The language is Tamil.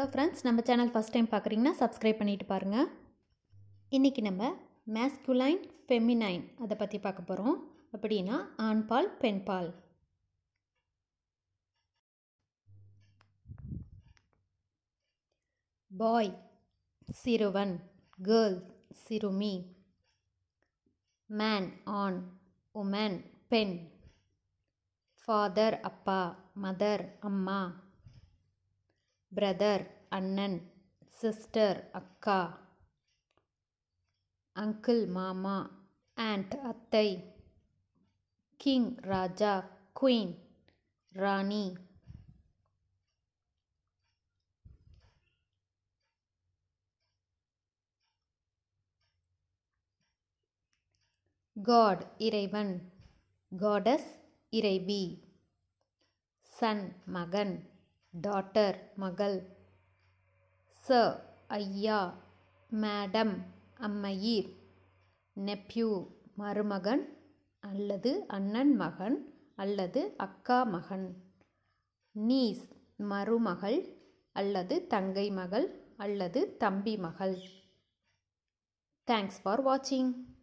ஃப்ரெண்ட்ஸ், நம்ம சேனல் ஃபஸ்ட் டைம் பார்க்குறீங்கன்னா சப்ஸ்கிரைப் பண்ணிட்டு பாருங்கள். இன்றைக்கி நம்ம மேஸ்குலைன் ஃபெமினைன் அதை பற்றி பார்க்க போகிறோம். அப்படின்னா ஆண்பால் பெண்பால். பாய் சிறுவன், கேர்ள் சிறுமி. மேன் ஆண், உமன் பெண். ஃபாதர் அப்பா, மதர் அம்மா. பிரதர் அண்ணன், சிஸ்டர் அக்கா. அங்கிள் மாமா, ஆண்ட் அத்தை. கிங் ராஜா, குயின் ராணி. காட் இறைவன், காடஸ் இறைவி. சன் மகன், டாட்டர் மகள். சர் ஐயா, மேடம் அம்மையீர். நெப்யூ மருமகன் அல்லது அண்ணன் மகன் அல்லது அக்கா மகன். நீஸ் மருமகள் அல்லது தங்கை மகள் அல்லது தம்பி மகள். தேங்க்ஸ் ஃபார் வாட்சிங்.